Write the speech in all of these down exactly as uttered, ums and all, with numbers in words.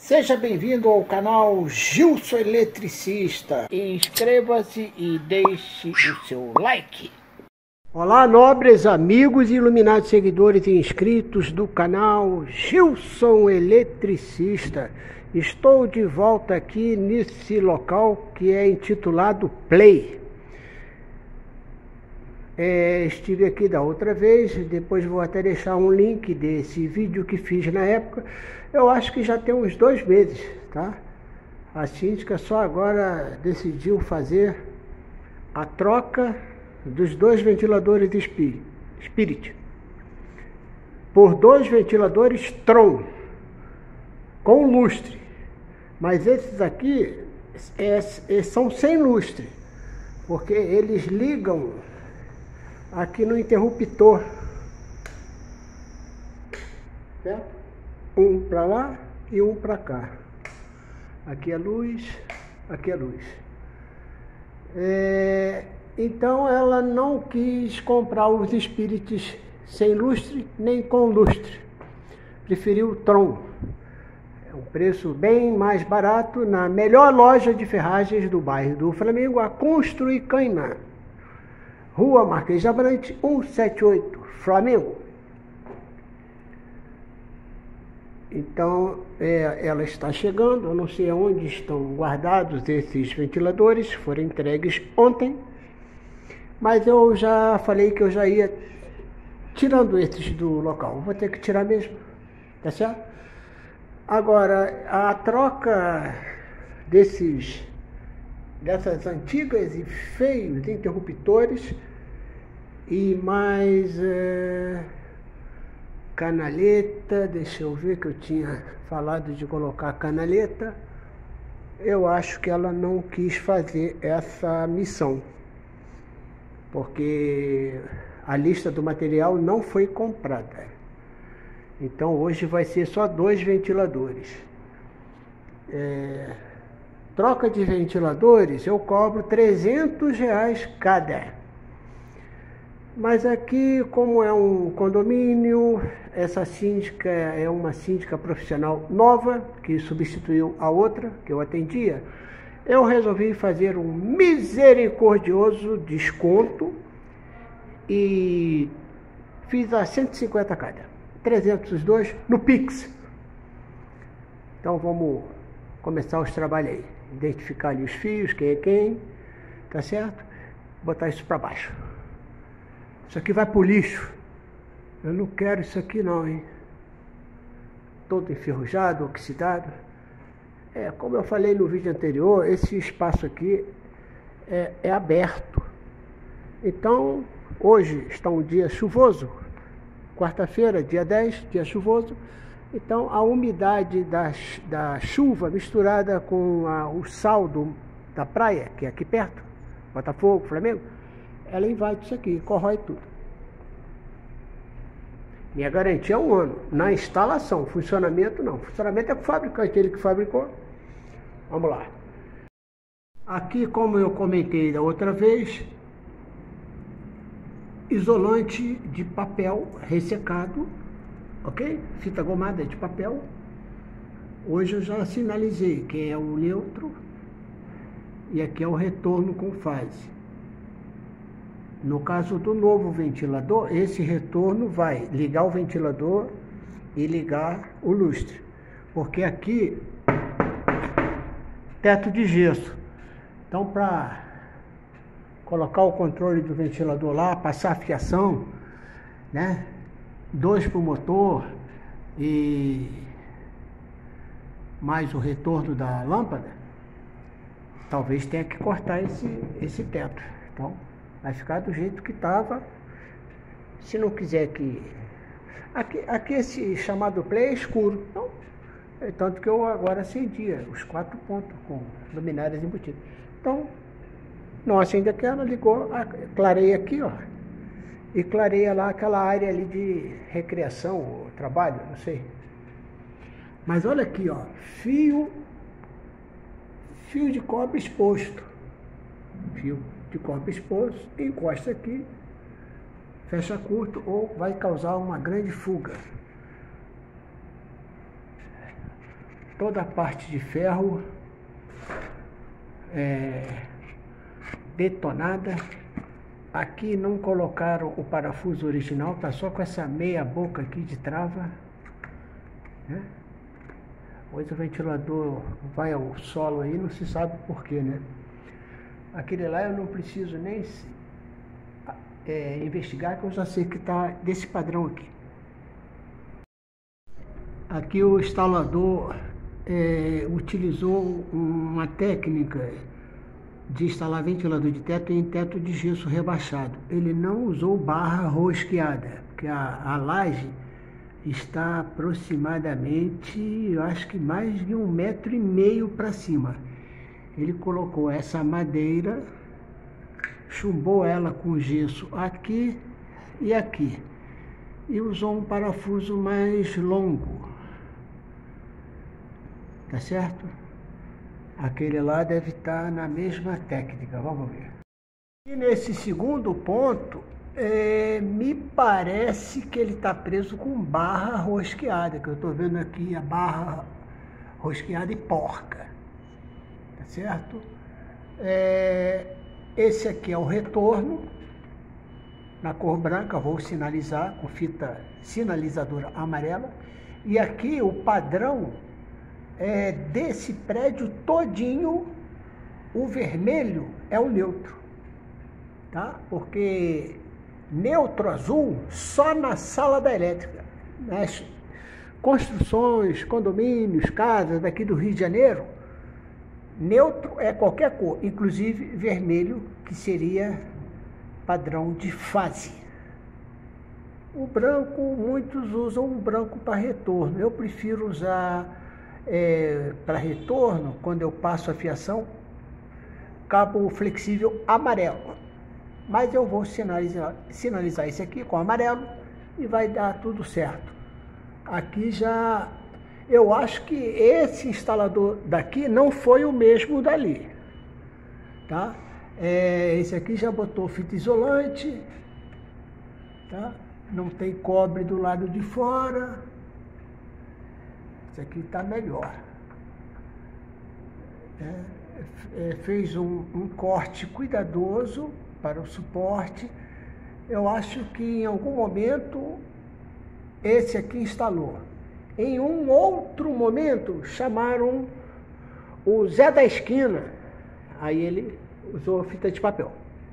Seja bem-vindo ao canal Gilson Eletricista. Inscreva-se e deixe o seu like. Olá, nobres amigos, iluminados seguidores e inscritos do canal Gilson Eletricista. Estou de volta aqui nesse local que é intitulado Play. É, estive aqui da outra vez, depois vou até deixar um link desse vídeo que fiz na época. Eu acho que já tem uns dois meses, tá? A síndica só agora decidiu fazer a troca dos dois ventiladores Spirit por dois ventiladores Tron com lustre, mas esses aqui é, é, são sem lustre, porque eles ligam aqui no interruptor, certo? Um para lá e um para cá. Aqui é luz, aqui é luz. É, então ela não quis comprar os Spirits sem lustre nem com lustre. Preferiu o Tron. É um preço bem mais barato na melhor loja de ferragens do bairro do Flamengo, a Construir Caimã. Rua Marquês de Abrantes, cento e setenta e oito, Flamengo. Então, é, ela está chegando. Eu não sei onde estão guardados esses ventiladores, foram entregues ontem, mas eu já falei que eu já ia tirando esses do local. Vou ter que tirar mesmo, tá certo? Agora, a troca desses, dessas antigas e feios interruptores e mais... É, canaleta, deixa eu ver que eu tinha falado de colocar canaleta. Eu acho que ela não quis fazer essa missão, porque a lista do material não foi comprada. Então hoje vai ser só dois ventiladores. É, troca de ventiladores eu cobro trezentos reais cada. Mas aqui, como é um condomínio, essa síndica é uma síndica profissional nova, que substituiu a outra, que eu atendia, eu resolvi fazer um misericordioso desconto e fiz a cento e cinquenta cada, trezentos os dois no Pix. Então vamos começar os trabalhos aí, identificar ali os fios, quem é quem, tá certo? Botar isso para baixo. Isso aqui vai pro lixo. Eu não quero isso aqui não, hein? Todo enferrujado, oxidado. É, como eu falei no vídeo anterior, esse espaço aqui é, é aberto. Então, hoje está um dia chuvoso. Quarta-feira, dia dez, dia chuvoso. Então, a umidade da, da chuva misturada com a, o sal do, da praia, que é aqui perto, Botafogo, Flamengo, ela invade isso aqui, corrói tudo. Minha garantia é um ano. Na instalação, funcionamento não. Funcionamento é com o fabricante, ele que fabricou. Vamos lá. Aqui, como eu comentei da outra vez, isolante de papel ressecado, ok? Fita gomada de papel. Hoje eu já sinalizei que é o neutro e aqui é o retorno com fase. No caso do novo ventilador, esse retorno vai ligar o ventilador e ligar o lustre. Porque aqui, teto de gesso. Então, para colocar o controle do ventilador lá, passar a fiação, né? Dois para o motor e mais o retorno da lâmpada, talvez tenha que cortar esse, esse teto. Então, vai ficar do jeito que estava. Se não quiser que... Aqui, aqui esse chamado Play é escuro. Então, é tanto que eu agora acendia os quatro pontos com luminárias embutidas. Então, não acende aquela, ligou, clarei aqui, ó. E clareia lá aquela área ali de recreação, ou trabalho, não sei. Mas olha aqui, ó. Fio... Fio de cobre exposto. Fio de cobre exposto, encosta aqui, fecha curto ou vai causar uma grande fuga. toda a parte de ferro é, detonada. Aqui não colocaram o parafuso original, tá só com essa meia boca aqui de trava, né? Pois o ventilador vai ao solo aí, não se sabe porquê, né? Aquele lá eu não preciso nem é, investigar, que eu já sei que está desse padrão aqui. Aqui o instalador é, utilizou uma técnica de instalar ventilador de teto em teto de gesso rebaixado. Ele não usou barra rosqueada, porque a, a laje está aproximadamente, eu acho que mais de um metro e meio para cima. Ele colocou essa madeira, chumbou ela com gesso aqui e aqui, e usou um parafuso mais longo, tá certo? Aquele lá deve estar na mesma técnica, vamos ver. E nesse segundo ponto, é, me parece que ele está preso com barra rosqueada, que eu estou vendo aqui a barra rosqueada e porca, tá certo? É, esse aqui é o retorno, na cor branca, vou sinalizar com fita sinalizadora amarela, e aqui o padrão é desse prédio todinho, o vermelho é o neutro, tá? Porque neutro azul só na sala da elétrica. Nas construções, condomínios, casas daqui do Rio de Janeiro, neutro é qualquer cor, inclusive vermelho, que seria padrão de fase. O branco, muitos usam o branco para retorno. Eu prefiro usar é, para retorno, quando eu passo a fiação, cabo flexível amarelo. Mas eu vou sinalizar, sinalizar esse aqui com amarelo e vai dar tudo certo. Aqui já, eu acho que esse instalador daqui não foi o mesmo dali, tá? É, esse aqui já botou fita isolante, tá? Não tem cobre do lado de fora. Esse aqui está melhor. É, é, fez um, um corte cuidadoso para o suporte. Eu acho que em algum momento esse aqui instalou. Em um outro momento chamaram o Zé da Esquina. Aí ele usou fita de papel.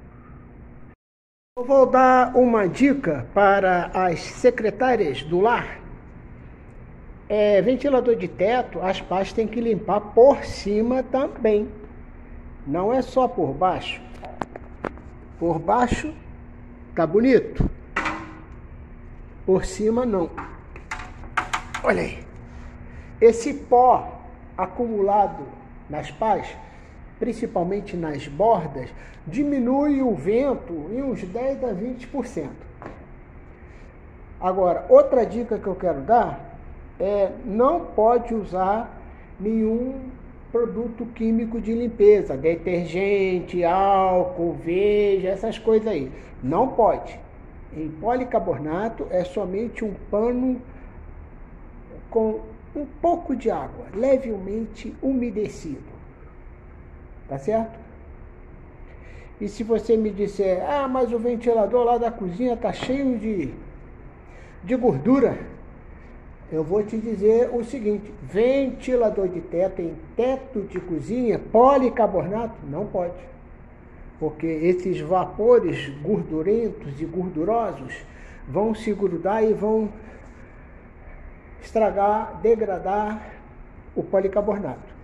Eu vou dar uma dica para as secretárias do lar. É, ventilador de teto, as pás tem que limpar por cima também. Não é só por baixo. Por baixo tá bonito. Por cima não. Olha aí. Esse pó acumulado nas pás, principalmente nas bordas, diminui o vento em uns dez a vinte por cento. Agora, outra dica que eu quero dar é: não pode usar nenhum produto químico de limpeza, detergente, álcool, veja, essas coisas aí. Não pode. Em policarbonato é somente um pano com um pouco de água, levemente umedecido. Tá certo? E se você me disser: ah, mas o ventilador lá da cozinha tá cheio de, de gordura, eu vou te dizer o seguinte: ventilador de teto em teto de cozinha, policarbonato, não pode. Porque esses vapores gordurentos e gordurosos vão se grudar e vão estragar, degradar o policarbonato.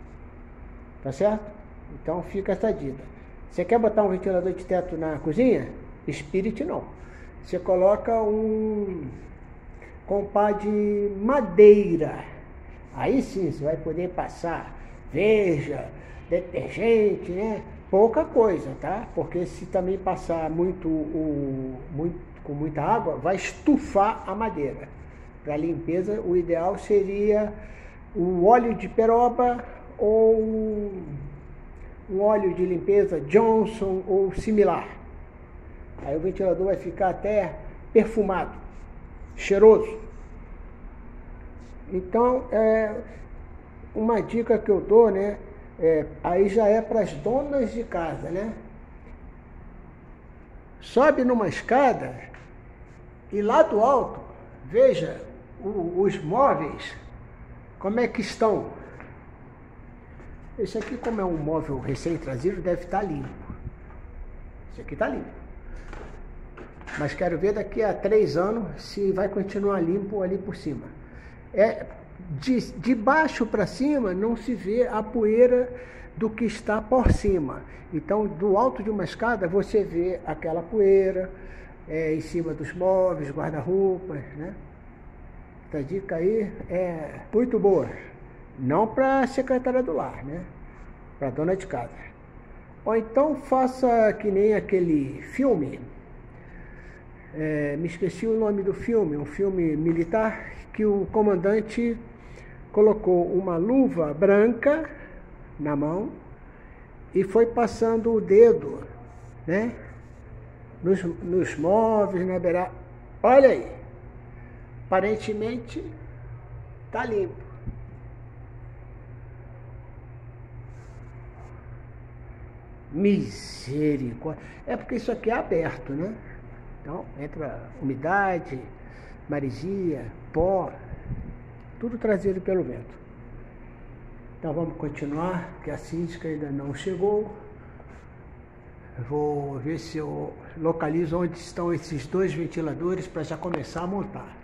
Tá certo? Então fica essa dica. Você quer botar um ventilador de teto na cozinha? Spirit não. Você coloca um compá de madeira. Aí sim você vai poder passar veja, detergente, né? Pouca coisa, tá? Porque se também passar muito, o, muito com muita água, vai estufar a madeira. Para limpeza, o ideal seria o óleo de peroba ou um óleo de limpeza Johnson ou similar. Aí o ventilador vai ficar até perfumado, cheiroso. Então, é, uma dica que eu dou, né? É, aí já é para as donas de casa, né? Sobe numa escada e lá do alto, veja o, os móveis, como é que estão. Esse aqui, como é um móvel recém-trazido, deve estar limpo. Esse aqui está limpo. Mas quero ver daqui a três anos se vai continuar limpo ali por cima. É, de, de baixo para cima não se vê a poeira do que está por cima. Então, do alto de uma escada, você vê aquela poeira é, em cima dos móveis, guarda-roupas, né? Essa dica aí é muito boa. Não para a secretária do lar, né? Para a dona de casa. Ou então faça que nem aquele filme, é, me esqueci o nome do filme, um filme militar, que o comandante colocou uma luva branca na mão e foi passando o dedo, né? Nos, nos móveis, na beirada. Olha aí, aparentemente tá limpo. Misericórdia. É porque isso aqui é aberto, né? Então, entra umidade, maresia, pó, tudo trazido pelo vento. Então, vamos continuar, que a síndica ainda não chegou. Vou ver se eu localizo onde estão esses dois ventiladores para já começar a montar.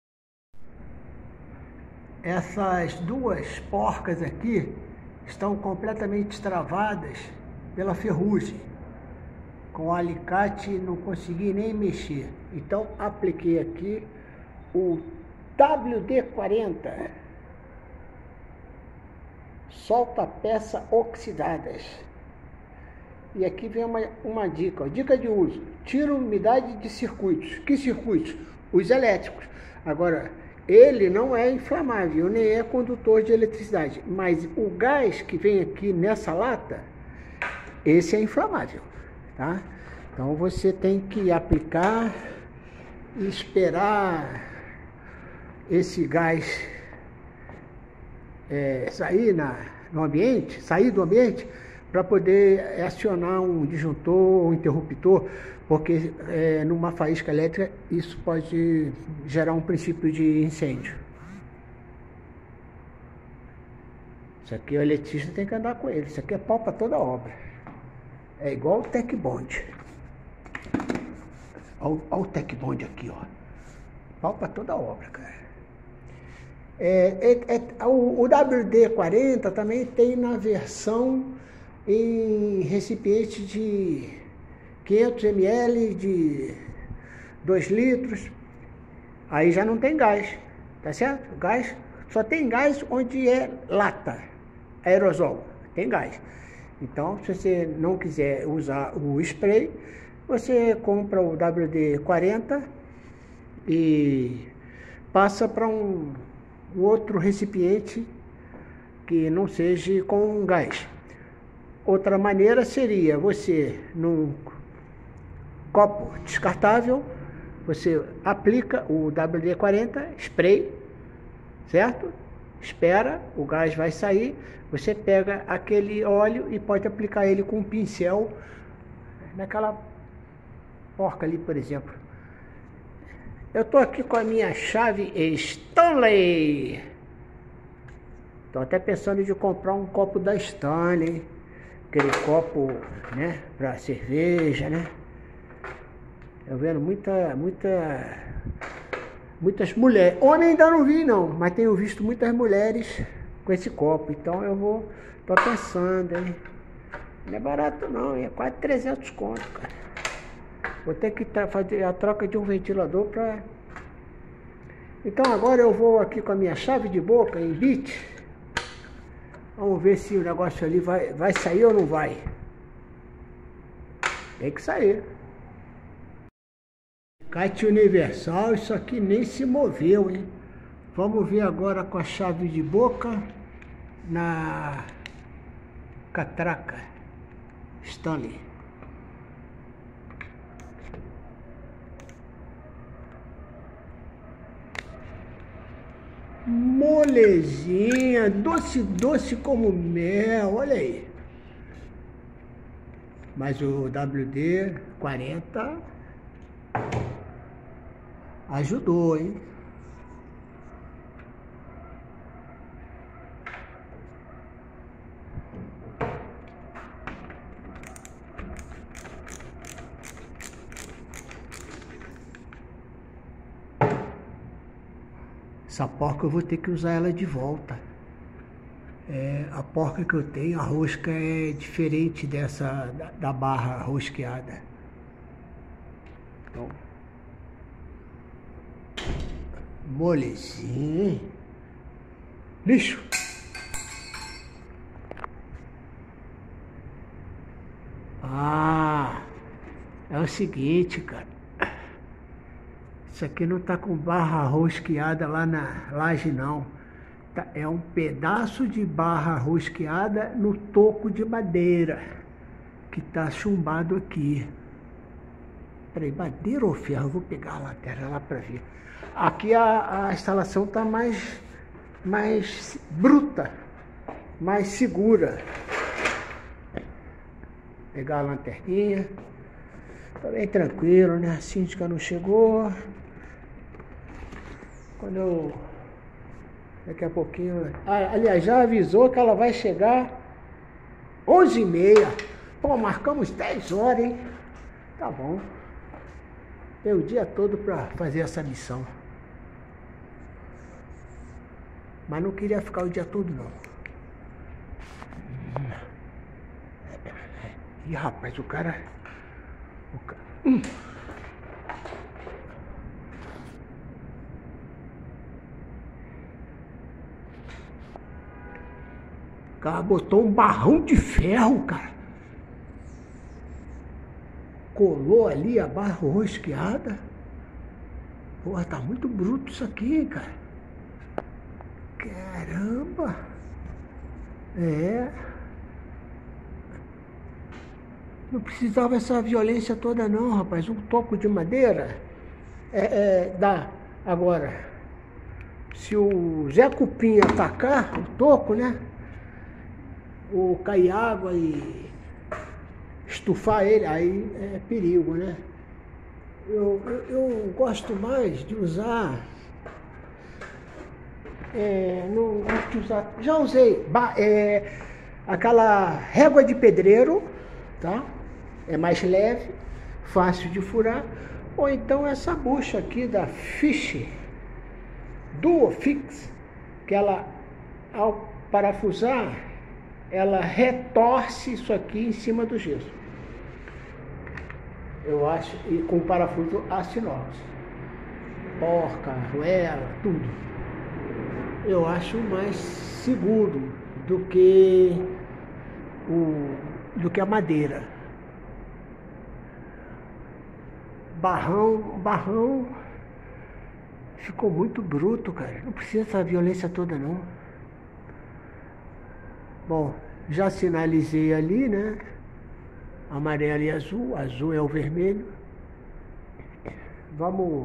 Essas duas porcas aqui estão completamente travadas pela ferrugem. Com o alicate não consegui nem mexer. Então apliquei aqui o W D quarenta. Solta peça oxidadas. E aqui vem uma, uma dica, ó, dica de uso. Tira umidade de circuitos. Que circuitos? Os elétricos. Agora, ele não é inflamável, nem é condutor de eletricidade. Mas o gás que vem aqui nessa lata, esse é inflamável. Tá? Então você tem que aplicar e esperar esse gás é, sair na, no ambiente, sair do ambiente, para poder acionar um disjuntor, um interruptor, porque é, numa faísca elétrica isso pode gerar um princípio de incêndio. Isso aqui o eletricista tem que andar com ele, isso aqui é pau para toda obra. É igual o Tec Bond. Olha, olha o Tec Bond aqui, ó. Pau para toda obra, cara. É, é, é, o, o W D quarenta também tem na versão em recipiente de quinhentos mililitros, de dois litros. Aí já não tem gás, tá certo? Gás, só tem gás onde é lata, aerosol, tem gás. Então, se você não quiser usar o spray, você compra o W D quarenta e passa para um, um outro recipiente que não seja com gás. Outra maneira seria você, num copo descartável, você aplica o W D quarenta, spray, certo? Espera, o gás vai sair, você pega aquele óleo e pode aplicar ele com um pincel naquela porca ali, por exemplo. Eu tô aqui com a minha chave Stanley. Tô até pensando de comprar um copo da Stanley, aquele copo, né, para cerveja, né? Eu vendo muita, muita, muitas mulheres. Homem ainda não vi não, mas tenho visto muitas mulheres com esse copo. Então eu vou, tô pensando, hein? Não é barato não, é quase trezentos conto, cara. Vou ter que fazer a troca de um ventilador para... Então agora eu vou aqui com a minha chave de boca em bit. Vamos ver se o negócio ali vai, vai sair ou não vai. Tem que sair. Kite universal, isso aqui nem se moveu, hein? Vamos ver agora com a chave de boca na catraca Stanley. Molezinha, doce, doce como mel, olha aí. Mas o W D quarenta ajudou, hein? Essa porca eu vou ter que usar ela de volta. É, a porca que eu tenho, a rosca é diferente dessa, da, da barra rosqueada. Então, molezinho. Lixo. Ah, é o seguinte, cara. Isso aqui não tá com barra rosqueada lá na laje, não. Tá, é um pedaço de barra rosqueada no toco de madeira que tá chumbado aqui. Peraí, madeira ou ferro? Eu vou pegar a lanterna lá para ver. Aqui a, a instalação tá mais, mais bruta, mais segura. Vou pegar a lanterninha. Tá bem tranquilo, né? A síndica não chegou. Quando eu... Daqui a pouquinho... Ah, aliás, já avisou que ela vai chegar onze e meia. Pô, marcamos dez horas, hein? Tá bom. Tem o dia todo para fazer essa missão. Mas não queria ficar o dia todo, não. Ih, rapaz, o cara... O cara... Hum. O cara botou um barrão de ferro, cara. Colou ali a barra rosqueada. Porra, tá muito bruto isso aqui, cara. Caramba. É. Não precisava essa violência toda não, rapaz. Um toco de madeira é, é, dá. Agora, se o Zé Cupim atacar o toco, né? Ou cair água e estufar ele, aí é perigo, né? Eu, eu, eu gosto mais de usar... É, não gosto de usar... Já usei é, aquela régua de pedreiro, tá? É mais leve, fácil de furar. Ou então essa bucha aqui da Fish Duofix, que ela, ao parafusar, ela retorce isso aqui em cima do gesso. Eu acho, e com parafuso aço inox. Porca, arruela, tudo. Eu acho mais seguro do que o, do que a madeira. Barrão, barrão ficou muito bruto, cara. Não precisa dessa violência toda, não. Bom, já sinalizei ali, né? Amarelo e azul. Azul é o vermelho. Vamos...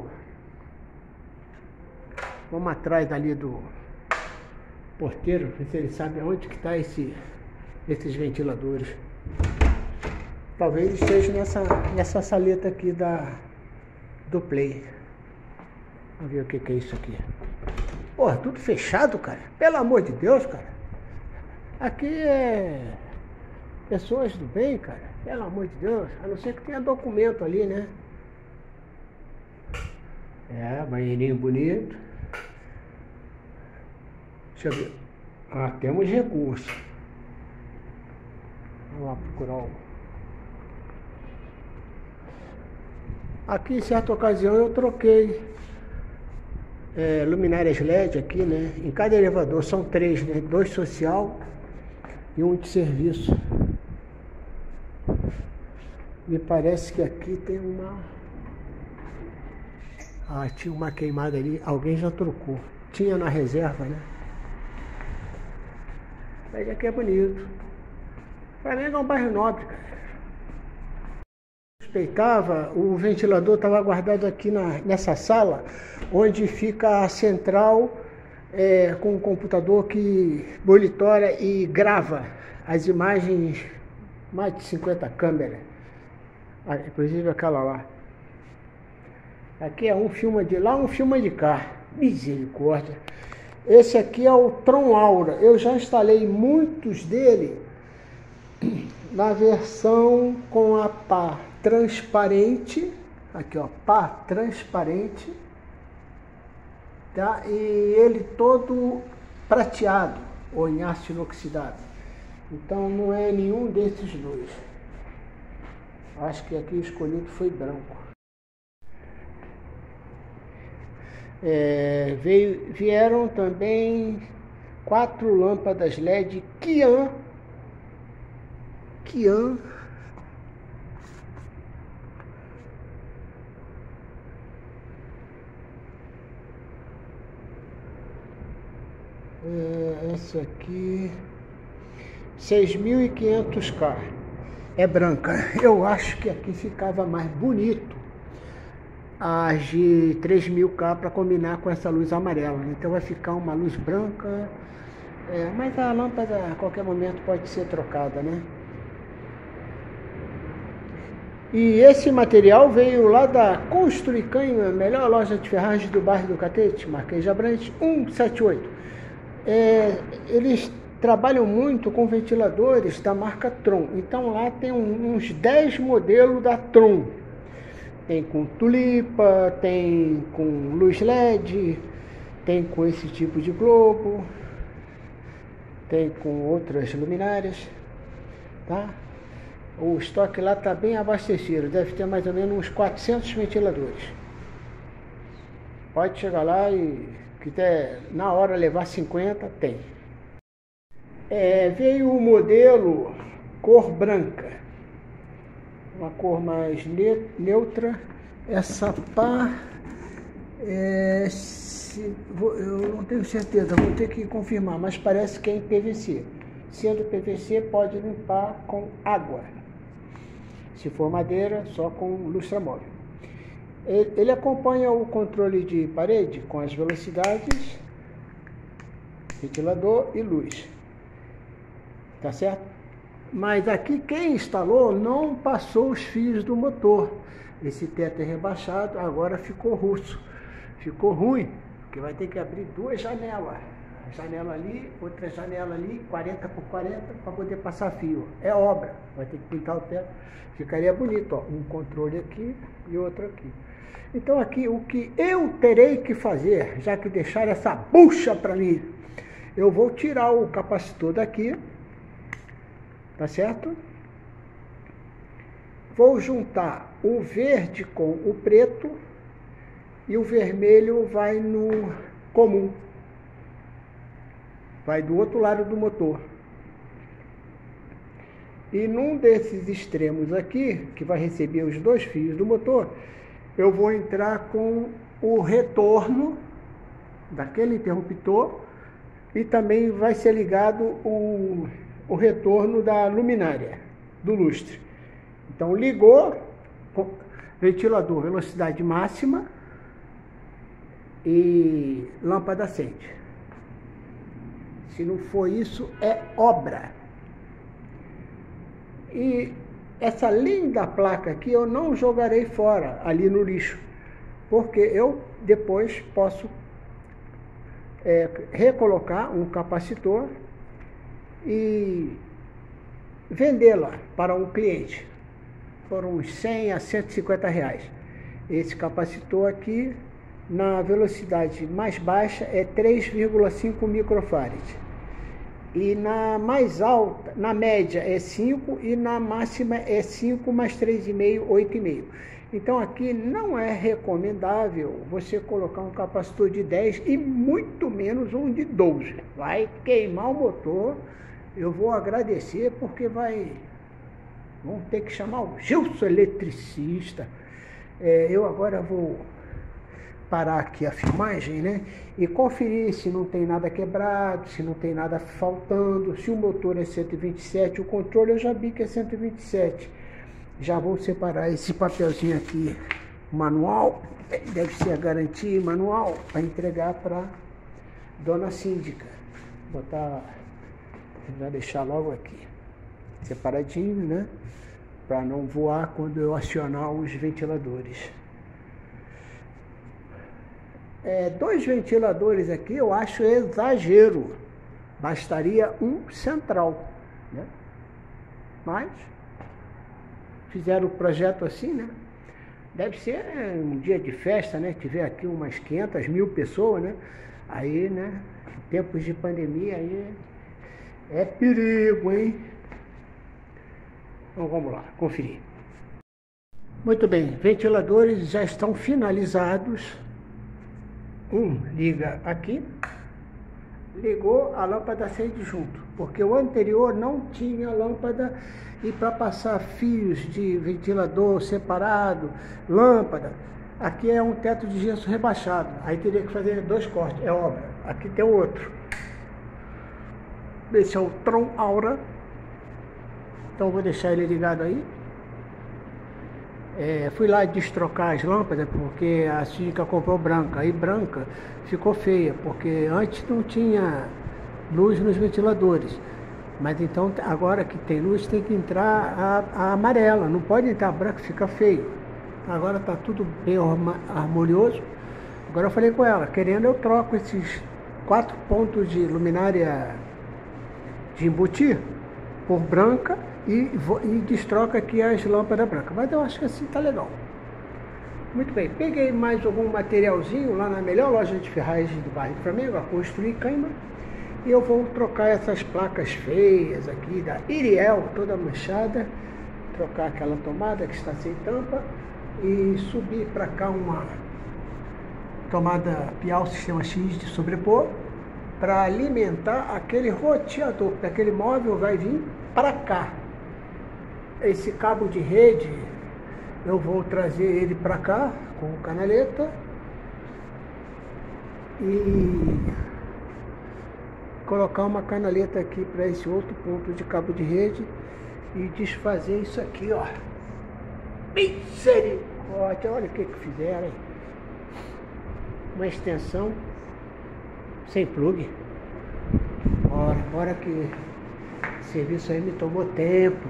Vamos atrás ali do porteiro, ver se ele sabe onde que está esse, esses ventiladores. Talvez esteja nessa, nessa saleta aqui da, do Play. Vamos ver o que, que é isso aqui. Porra, tudo fechado, cara. Pelo amor de Deus, cara. Aqui é pessoas do bem, cara. Pelo amor de Deus. A não ser que tenha documento ali, né? É, banheirinho bonito. Deixa eu ver. Ah, temos recursos. Vamos lá procurar o... Aqui, em certa ocasião, eu troquei é, luminárias L E D aqui, né? Em cada elevador são três, né? Dois social e um de serviço. Me parece que aqui tem uma... Ah, tinha uma queimada ali. Alguém já trocou. Tinha na reserva, né? Mas aqui é bonito. Flamengo é um bairro nobre, cara. Suspeitava, o ventilador estava guardado aqui na, nessa sala, onde fica a central é, com um computador que monitora e grava as imagens, mais de cinquenta câmeras, inclusive aquela lá. Aqui é um filme de lá, um filme de cá, misericórdia. Esse aqui é o Tron Aura, eu já instalei muitos dele na versão com a pá transparente, aqui ó, pá transparente, tá? E ele todo prateado ou em aço inoxidável. Então não é nenhum desses dois. Acho que aqui o escolhido foi branco. É, veio, vieram também quatro lâmpadas L E D Kian. Kian. É, essa aqui, seis mil e quinhentos K, é branca. Eu acho que aqui ficava mais bonito as de três mil K para combinar com essa luz amarela. Então vai ficar uma luz branca, é, mas a lâmpada a qualquer momento pode ser trocada, né? E esse material veio lá da Construicanho, a melhor loja de ferragens do bairro do Catete, Marquês de Abrantes, cento e setenta e oito. É, eles trabalham muito com ventiladores da marca Tron. Então lá tem uns dez modelos da Tron. Tem com tulipa, tem com luz L E D, tem com esse tipo de globo, tem com outras luminárias, tá? O estoque lá está bem abastecido, deve ter mais ou menos uns quatrocentos ventiladores. Pode chegar lá e quiser na hora levar cinquenta, tem. É, veio o modelo cor branca, uma cor mais neutra. Essa pá, é, se, vou, eu não tenho certeza, vou ter que confirmar, mas parece que é em P V C. Sendo P V C, pode limpar com água. Se for madeira, só com lustramóvel. Ele, ele acompanha o controle de parede com as velocidades, ventilador e luz. Tá certo? Mas aqui quem instalou não passou os fios do motor. Esse teto é rebaixado, agora ficou russo. Ficou ruim, porque vai ter que abrir duas janelas. A janela ali, outra janela ali, quarenta por quarenta, para poder passar fio. É obra, vai ter que pintar o teto. Ficaria bonito, ó, um controle aqui e outro aqui. Então aqui, o que eu terei que fazer, já que deixaram essa bucha para mim, eu vou tirar o capacitor daqui, tá certo? Vou juntar o verde com o preto e o vermelho vai no comum. Vai do outro lado do motor. E num desses extremos aqui, que vai receber os dois fios do motor, eu vou entrar com o retorno daquele interruptor e também vai ser ligado o, o retorno da luminária, do lustre. Então ligou, ventilador, velocidade máxima e lâmpada acende. Se não for isso, é obra. E essa linda placa aqui eu não jogarei fora, ali no lixo, porque eu depois posso é, recolocar um capacitor e vendê-la para um cliente por uns cem a cento e cinquenta reais. Esse capacitor aqui, na velocidade mais baixa, é três vírgula cinco microfarads. E na mais alta, na média é cinco e na máxima é cinco mais três vírgula cinco, oito vírgula cinco. Então aqui não é recomendável você colocar um capacitor de dez e muito menos um de doze. Vai queimar o motor. Eu vou agradecer porque vai... Vamos ter que chamar o Gilson eletricista. É, eu agora vou parar aqui a filmagem, né? E conferir se não tem nada quebrado, se não tem nada faltando, se o motor é cento e vinte e sete, o controle eu já vi que é cento e vinte e sete. Já vou separar esse papelzinho aqui, manual, deve ser a garantia manual, para entregar para dona síndica. Vou botar, vou deixar logo aqui, separadinho, né? Para não voar quando eu acionar os ventiladores. É, dois ventiladores aqui eu acho exagero. Bastaria um central, né? Mas fizeram o projeto assim, né? Deve ser um dia de festa, né? Tiver aqui umas quinhentas mil pessoas, né? Aí, né? Em tempos de pandemia, aí é perigo, hein? Então vamos lá, conferir. Muito bem, ventiladores já estão finalizados. Um liga aqui, ligou, a lâmpada acende junto, porque o anterior não tinha lâmpada, e para passar fios de ventilador separado, lâmpada, aqui é um teto de gesso rebaixado, aí teria que fazer dois cortes, é óbvio. Aqui tem outro, esse é o Tron Aura, então vou deixar ele ligado aí. É, fui lá destrocar as lâmpadas porque a síndica comprou branca, aí branca ficou feia, porque antes não tinha luz nos ventiladores, mas então agora que tem luz tem que entrar a, a amarela, não pode entrar branca, fica feio. Agora está tudo bem harmonioso. Agora eu falei com ela, querendo eu troco esses quatro pontos de luminária de embutir por branca e, vou, e destroca aqui as lâmpadas brancas. Mas eu acho que assim tá legal. Muito bem, peguei mais algum materialzinho lá na melhor loja de ferragens do bairro do Flamengo, a Construir Caima, e eu vou trocar essas placas feias aqui da Iriel, toda manchada, trocar aquela tomada que está sem tampa e subir para cá uma tomada Piau Sistema X de sobrepor, para alimentar aquele roteador, porque aquele móvel vai vir para cá. Esse cabo de rede, eu vou trazer ele para cá com canaleta e colocar uma canaleta aqui para esse outro ponto de cabo de rede e desfazer isso aqui, ó. Misericórdia, olha o que que fizeram aí. Uma extensão sem plug. Ora, ora que o serviço aí me tomou tempo.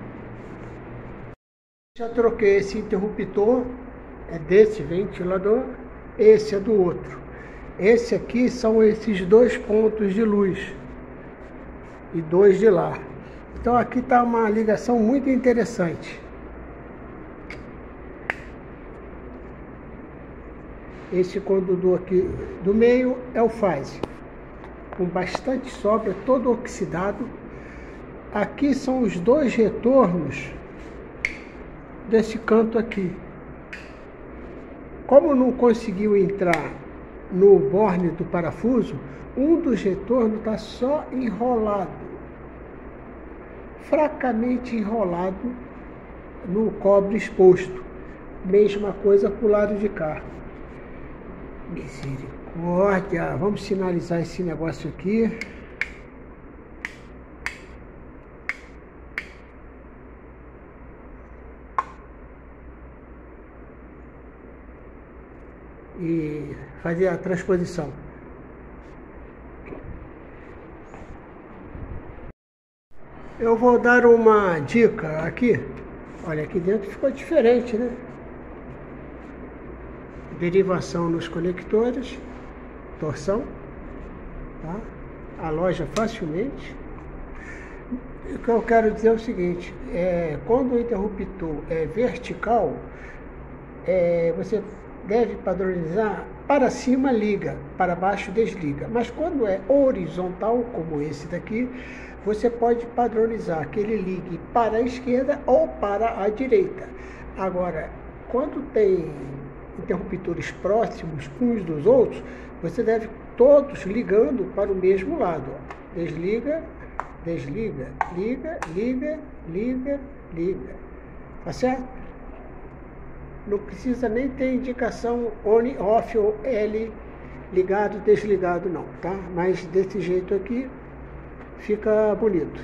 Já troquei esse interruptor, é desse ventilador, esse é do outro. Esse aqui são esses dois pontos de luz e dois de lá. Então aqui está uma ligação muito interessante. Esse condutor aqui do meio é o fase, com bastante sobra, todo oxidado. Aqui são os dois retornos desse canto aqui. Como não conseguiu entrar no borne do parafuso, um dos retornos está só enrolado, fracamente enrolado no cobre exposto. Mesma coisa para o lado de cá. Misericórdia, vamos sinalizar esse negócio aqui. E fazer a transposição. Eu vou dar uma dica aqui. Olha, aqui dentro ficou diferente, né? Derivação nos conectores, torção, tá? Aloja facilmente. O que eu quero dizer é o seguinte, é, quando o interruptor é vertical, é, você deve padronizar para cima liga, para baixo desliga. Mas quando é horizontal, como esse daqui, você pode padronizar que ele ligue para a esquerda ou para a direita. Agora, quando tem interruptores próximos uns dos outros, você deve todos ligando para o mesmo lado. Desliga, desliga, liga, liga, liga, liga. Tá certo? Não precisa nem ter indicação on, off ou L, ligado, desligado não, tá? Mas desse jeito aqui fica bonito.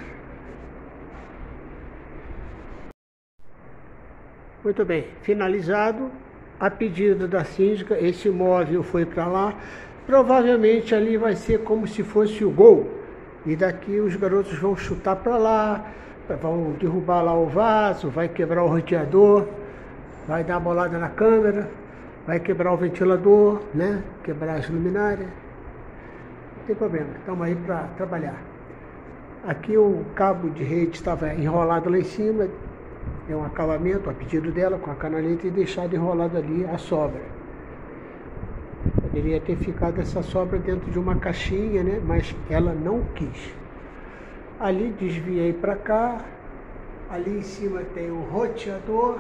Muito bem, finalizado. A pedido da síndica, esse móvel foi para lá, provavelmente ali vai ser como se fosse o gol. E daqui os garotos vão chutar para lá, vão derrubar lá o vaso, vai quebrar o roteador, vai dar uma bolada na câmera, vai quebrar o ventilador, né? Quebrar as luminárias. Não tem problema, estamos aí para trabalhar. Aqui o cabo de rede estava enrolado lá em cima, deu um acabamento a pedido dela com a canaleta e deixado enrolado ali a sobra. Poderia ter ficado essa sobra dentro de uma caixinha, né? Mas ela não quis. Ali desviei para cá, ali em cima tem o roteador.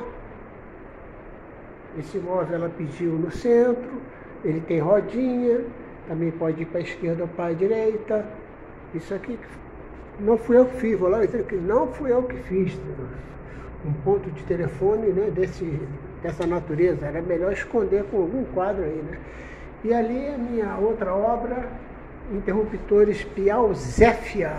Esse móvel ela pediu no centro, ele tem rodinha, também pode ir para a esquerda ou para a direita. Isso aqui não fui eu que fiz, vou lá dizer que não fui eu que fiz. Um ponto de telefone, né, desse, dessa natureza, era melhor esconder com algum quadro aí, né? E ali a minha outra obra, interruptores Piauzéfia.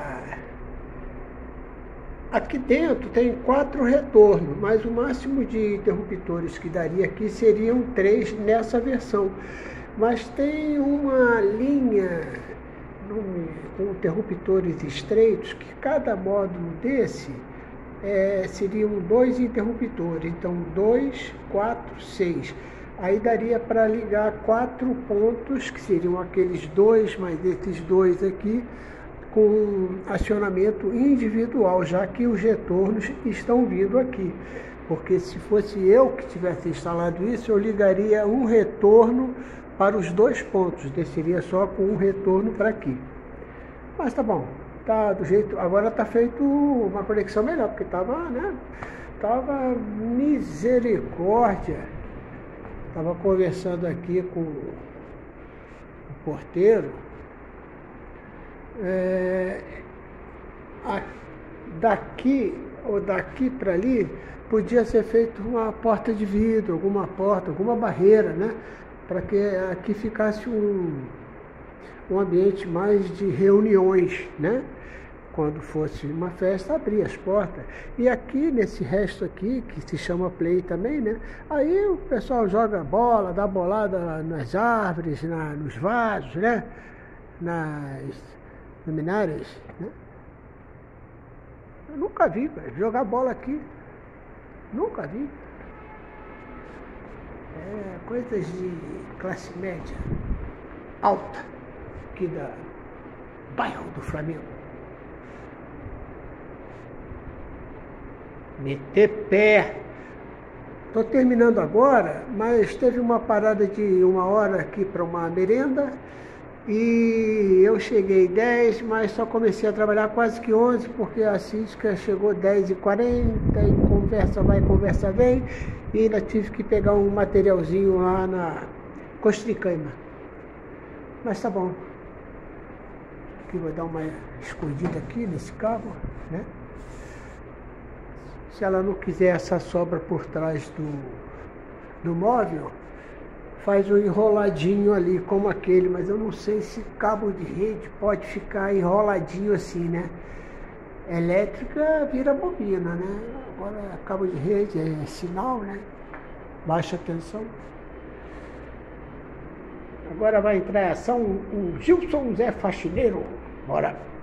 Aqui dentro tem quatro retornos, mas o máximo de interruptores que daria aqui seriam três nessa versão. Mas tem uma linha com interruptores estreitos, que cada módulo desse é, seriam dois interruptores. Então, dois, quatro, seis. Aí daria para ligar quatro pontos, que seriam aqueles dois, mais esses dois aqui, com acionamento individual, já que os retornos estão vindo aqui. Porque se fosse eu que tivesse instalado isso, eu ligaria um retorno para os dois pontos, desceria só com um retorno para aqui. Mas tá bom, tá do jeito, agora tá feito uma conexão melhor, porque tava, né, tava misericórdia. Tava conversando aqui com o porteiro, é, a, daqui ou daqui para ali podia ser feito uma porta de vidro, alguma porta, alguma barreira, né? Para que aqui ficasse um, um ambiente mais de reuniões, né? Quando fosse uma festa, abrir as portas. E aqui, nesse resto aqui, que se chama play também, né? Aí o pessoal joga bola, dá bolada nas árvores, na, nos vasos, né? Nas luminárias, né? Eu nunca vi, cara, jogar bola aqui. Nunca vi. É coisas de classe média alta, aqui da bairro do Flamengo. Meter pé. Estou terminando agora, mas teve uma parada de uma hora aqui para uma merenda e eu cheguei dez, mas só comecei a trabalhar quase que onze, porque a síndica chegou dez e quarenta e conversa vai, conversa vem, e ainda tive que pegar um materialzinho lá na Costricaima. Mas tá bom. Aqui vou dar uma escondida aqui nesse cabo, né? Se ela não quiser essa sobra por trás do, do móvel, faz um enroladinho ali como aquele, mas eu não sei se cabo de rede pode ficar enroladinho assim, né? Elétrica vira bobina, né? Agora cabo de rede é sinal, né? Baixa tensão. Agora vai entrar em ação o Gilson Zé Faxineiro. Bora!